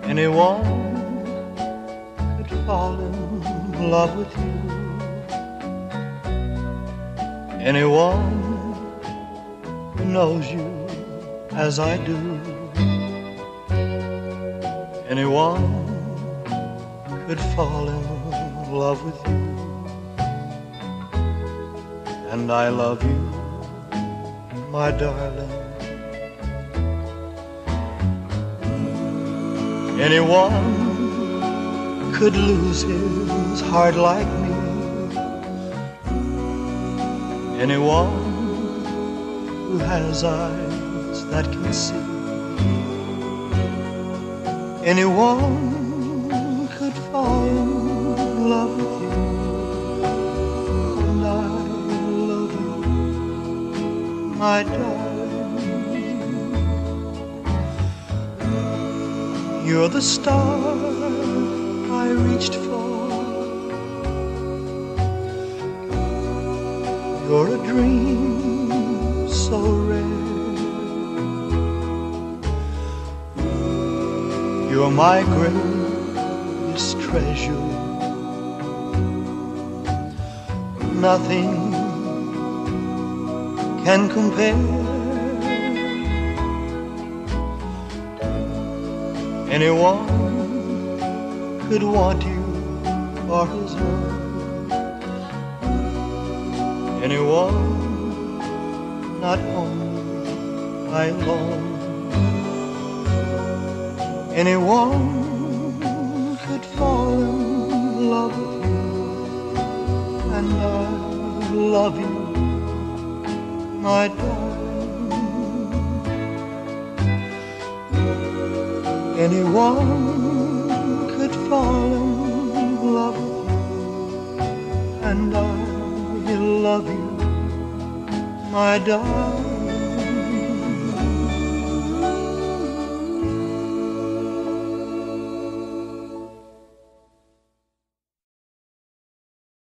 Anyone could fall in love with you. Anyone who knows you as I do. Anyone could fall in love with you. And I love you, my darling. Anyone could lose his heart like me. Anyone who has eyes that can see. Anyone could fall in love with you. And I love you, my darling. You're the star I reached for. You're a dream so rare. You're my greatest treasure. Nothing can compare. Anyone could want you for his own. Anyone, not only I alone. Anyone could fall in love with you. And I love you, my darling. Anyone could fall in love with you. And I love you, my darling.